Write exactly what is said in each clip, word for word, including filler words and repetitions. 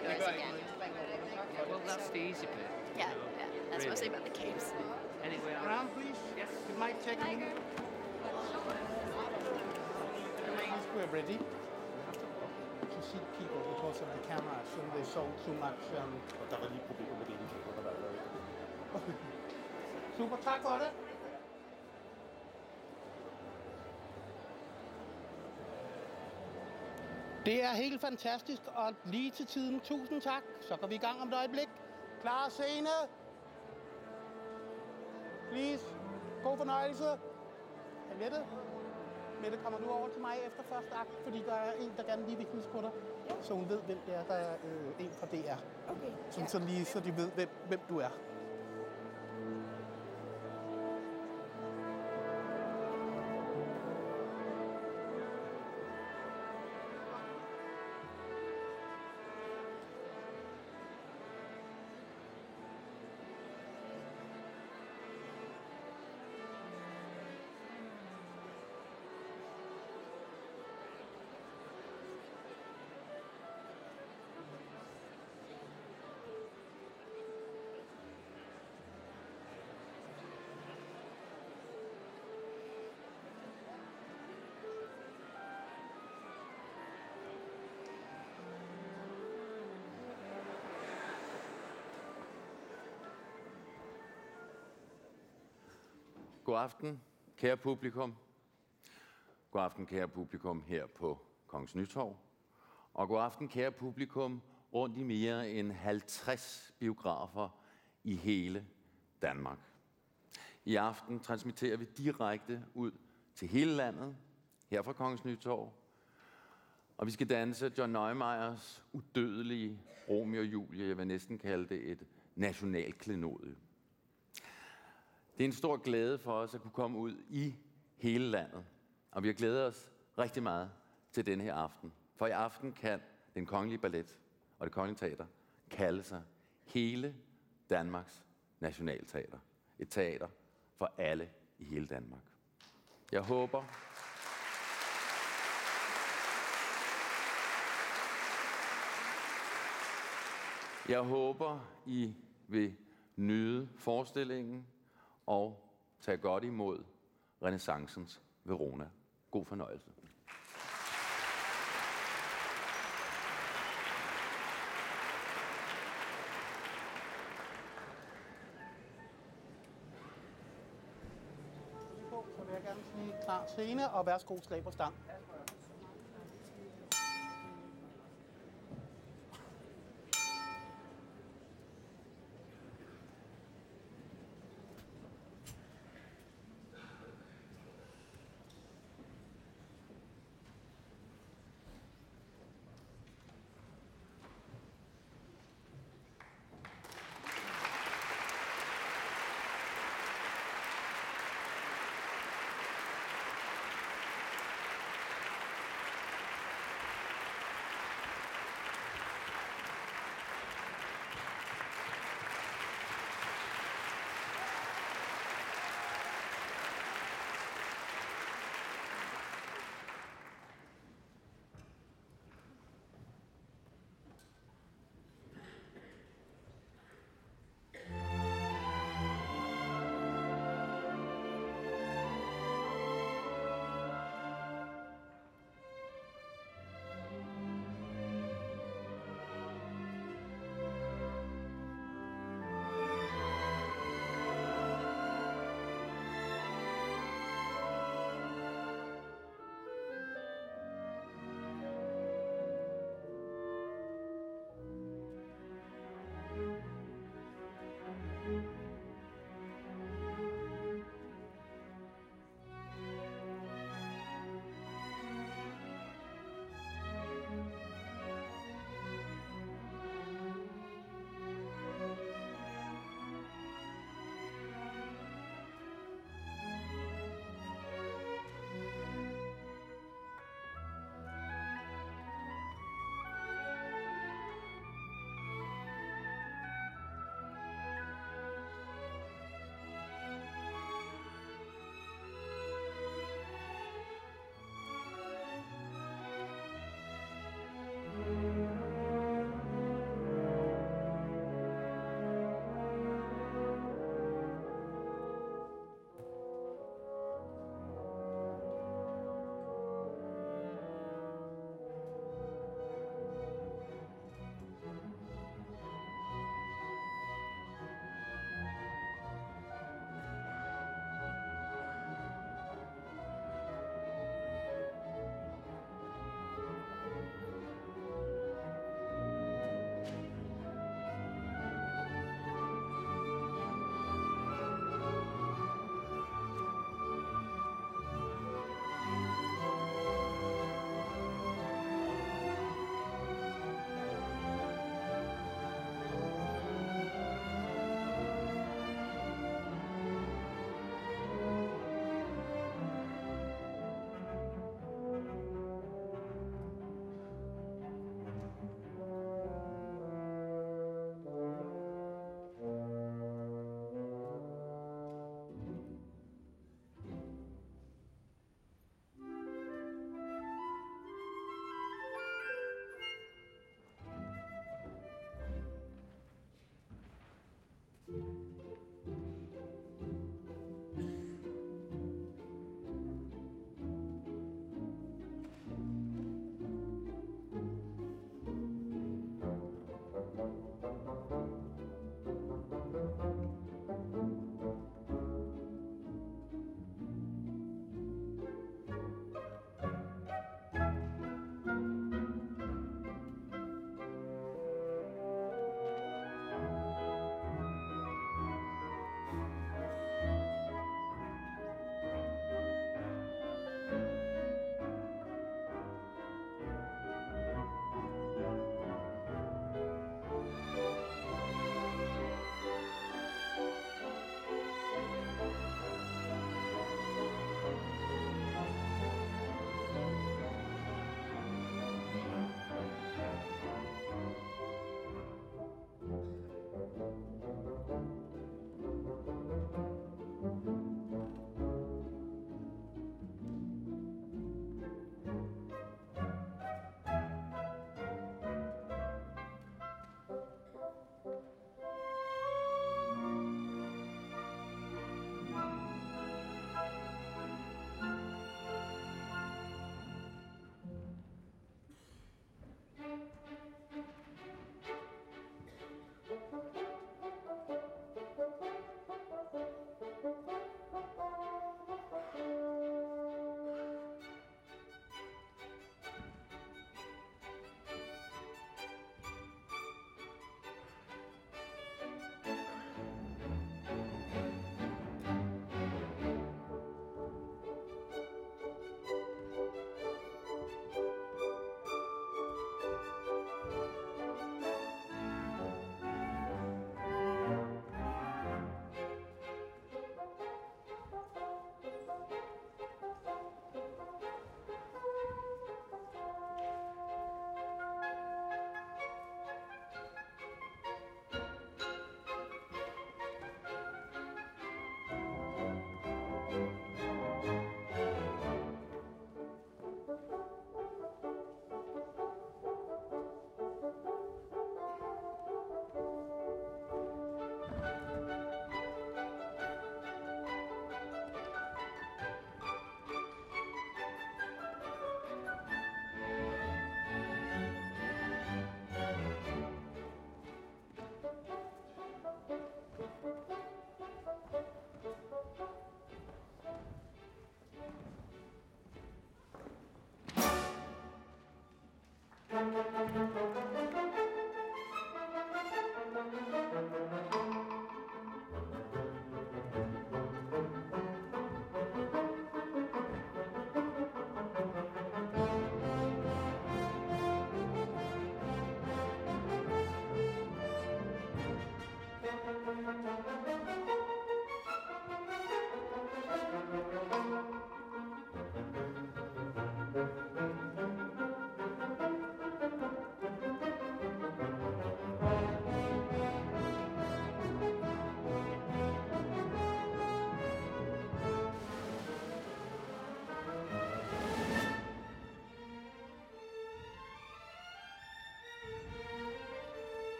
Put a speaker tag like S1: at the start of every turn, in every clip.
S1: noise again.
S2: Well, that's the easy bit.
S1: Yeah, yeah. That's mostly about the capes.
S2: Anyway, I'm...
S3: Round, please.
S2: Yes.
S3: You might take a minute. Please, we're ready to see people because of the cameras, so they sold too much. Um, og der var lige problemer med det indtryk, der var lavet. Super, tak for det. Det er helt fantastisk, og lige til tiden. Tusind tak. Så går vi i gang om et øjeblik. Klar scene. Please. God fornøjelse. Mette. Mette, kommer du over til mig efter første akt, fordi der er en, der gerne lige vil hilse på dig. Ja. Så hun ved, hvem det er. Der er øh, en fra D R.
S1: Okay.
S3: Som, ja. Så lige, så de ved, hvem, hvem du er.
S4: God aften, kære publikum. God aften, kære publikum her på Kongens Nytorv. Og god aften, kære publikum rundt i mere end halvtreds biografer i hele Danmark. I aften transmitterer vi direkte ud til hele landet, her fra Kongens Nytorv. Og vi skal danse John Neumeiers udødelige Romeo og Juliet. Jeg vil næsten kalde det et nationalklenodie. Det er en stor glæde for os at kunne komme ud i hele landet. Og vi har glædet os rigtig meget til denne her aften. For i aften kan den kongelige ballet og det kongelige teater kalde sig hele Danmarks nationalteater. Et teater for alle i hele Danmark. Jeg håber, jeg håber, I vil nyde forestillingen og tage godt imod renæssancens Verona. God fornøjelse.
S3: Så vil jeg gerne sige klar scene, og værsgo slag på stang.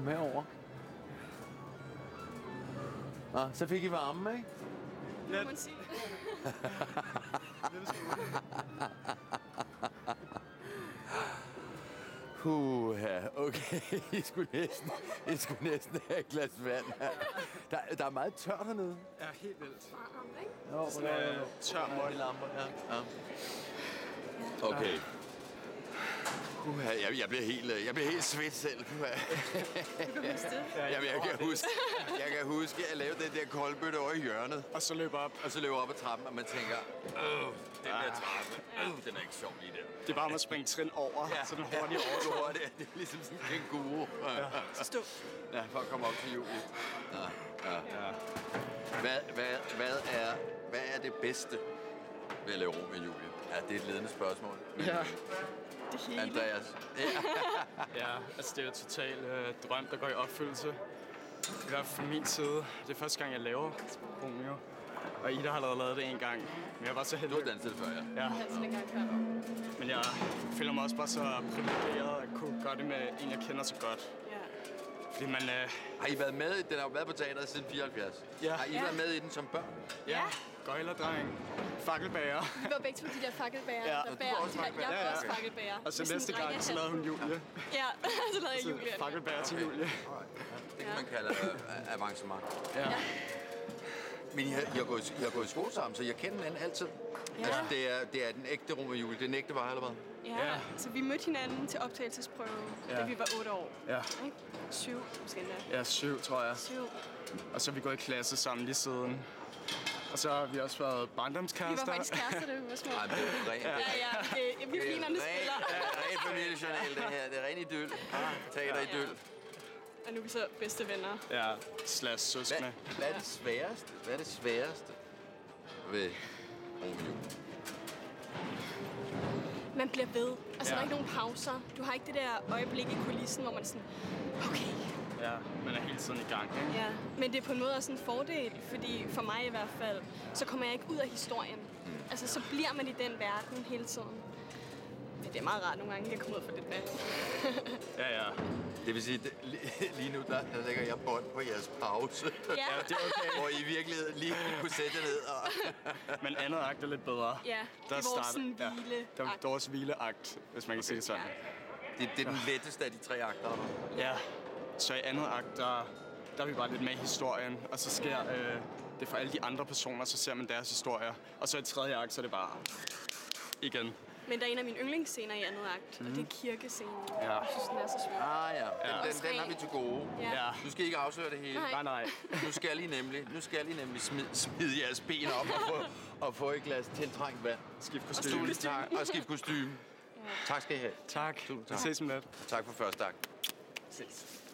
S4: Kom herover. Nå, så fik I varme, ikke?
S1: Må man sige.
S4: Puha, okay. I skulle næsten, I skulle næsten have et glas vand her. Der, der er meget tørt hernede.
S5: Ja, helt vildt.
S4: Jo,
S5: Sådan øh, tør møg.
S4: lamper, ja. ja. Okay. Puha, jeg, jeg bliver helt, jeg bliver helt svedt selv. Puha.
S1: Du kan huske det.
S4: Jamen, jeg kan huske, jeg kan huske at lave den der koldbøtte over i hjørnet.
S5: Og så løber op.
S4: Og så løber op ad trappen, og man tænker, åh, den der trappe, åh, den er ikke sjov lige der.
S5: Det er bare med at springe trin over, ja. Så den hurtigt
S4: Ja,
S5: overgår.
S4: det, er, det er ligesom sådan en kænguru. Ja.
S1: Så stå.
S4: Ja, for at komme op til Juliet. Ja, ja. ja. Hvad, hvad, hvad, er, hvad er det bedste ved at lave Romeo og Juliet? Ja, det er et ledende spørgsmål. Men,
S5: Ja.
S1: Det hele.
S4: Andreas. Ja.
S5: Ja, altså det er jo totalt øh, drøm, der går i opfyldelse. I hvert fald fra min side. Det er første gang, jeg laver Romeo. Og Ida har allerede lavet det en gang. Men jeg var så heldig.
S4: Du har danset det før, ja.
S5: Ja,
S1: Jeg har sådan en gang før.
S5: men jeg føler mig også bare så privilegeret at kunne gøre det med en, jeg kender så godt.
S1: Ja.
S5: Fordi man... Øh,
S4: Har I været med? Den har jo været på teateret siden fireoghalvfjerds.
S5: Ja.
S4: Har I
S1: Ja.
S4: været med i den som børn?
S5: ja, gøjlerdreng, fakkelbager.
S1: Vi var begge to de der fakkelbager,
S5: Ja.
S1: der
S5: Og
S4: du
S1: bærer.
S4: var også
S1: Jeg, jeg
S4: fakkelbager?
S1: var
S5: Ja,
S1: også
S5: ja.
S1: fakkelbager.
S5: Og så
S1: Med sådan
S5: næste
S1: en
S5: gang, så lavede hun Julie.
S1: Ja, så lavede jeg
S5: Så
S1: Juliet.
S5: fakkelbager til Julie.
S4: Det kan man kalde uh, avancement.
S5: Ja.
S4: Men I har, I, har gået, I har gået i skole sammen, så jeg kender hinanden altid.
S1: Ja.
S4: Altså, det er, det er den ægte Romeo og Julie. Det er den ægte var, eller hvad?
S1: Ja,
S5: Ja.
S1: så vi mødte hinanden til optagelsesprøve, da
S5: Ja.
S1: vi var otte år.
S5: Ja.
S1: Ikke? Syv, måske endda.
S5: Ja, syv, tror jeg.
S1: Syv.
S5: Og så er vi gået i klasse sammen lige siden. Og så har vi også været
S1: Vi
S5: barndomskærester.
S1: var faktisk kærester, da vi var små.
S4: Ej, det er rent.
S1: Ja, ja. Øh, vi er finerne spiller.
S4: Det er rent familiejournal, det her. Det er rent idyll. Teater-idyll.
S1: Og nu er vi så bedste venner.
S5: Ja, slash søskende.
S4: Hvad, hvad er det sværeste? Hvad er det sværeste ved Romeo og Julie?
S1: Man bliver ved. Altså,
S5: Ja.
S1: der er ikke nogen pauser. Du har ikke det der øjeblik i kulissen, hvor man er sådan, okay.
S5: Ja, man er hele tiden i gang, ikke?
S1: Ja, men det er på en måde også en fordel, fordi for mig i hvert fald, så kommer jeg ikke ud af historien.
S4: Mm.
S1: Altså, så bliver man i den verden hele tiden. Men det er meget rart nogle gange, at jeg kommer ud for lidt vand.
S5: Ja, ja.
S4: Det vil sige, at lige nu der, der lægger jeg bånd på jeres pause.
S1: Ja.
S5: Ja, det er okay.
S4: Hvor I virkelig lige kunne sætte jer ned. Og
S5: Men andet akt er lidt bedre.
S1: Ja, det er vores sådan
S5: ja,
S1: hvileakt.
S5: der er vores hvileakt, hvis man kan sige det sådan.
S1: Ja.
S4: det, det er den letteste af de tre akter. eller hvad?
S5: Ja. Så i andet akt, der, der er vi bare lidt med i historien. Og så sker øh, det for alle de andre personer, så ser man deres historier. Og så i tredje akt, så er det bare igen.
S1: Men der er en af mine yndlingsscener i andet akt, mm. og det er kirkescenen.
S5: Ja.
S1: Jeg synes, den er så smuk.
S4: Ah ja, den,
S5: Ja.
S4: den, den har vi til gode.
S1: Ja.
S5: Ja.
S4: Nu skal I ikke afsløre det hele.
S1: Nej.
S5: Nej, nej.
S4: Nu skal I nemlig, nu skal I nemlig smide, smide jeres ben op og få, og få et glas tiltrængt vand.
S5: Skift
S4: Og
S5: kostyme.
S4: tak, og skift kostyme. Tak skal I have.
S5: Tak.
S4: Tusind
S5: Vi
S4: tak.
S5: ses om lidt.
S4: Tak for første akt.
S5: Ses.